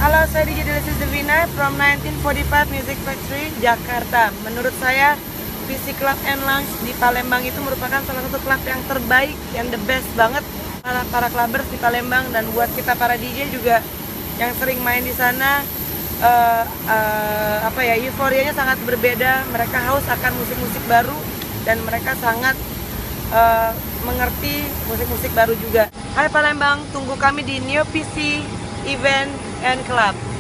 Halo, saya DJ Delisis Devina from 1945 Music Factory, Jakarta. Menurut saya, PC Club and Lounge di Palembang itu merupakan salah satu klub yang terbaik, yang the best banget para clubbers di Palembang, dan buat kita para DJ juga yang sering main di sana, euforianya sangat berbeda. Mereka haus akan musik-musik baru dan mereka sangat mengerti musik-musik baru juga. Hai Palembang, tunggu kami di Neo PC Event and Club.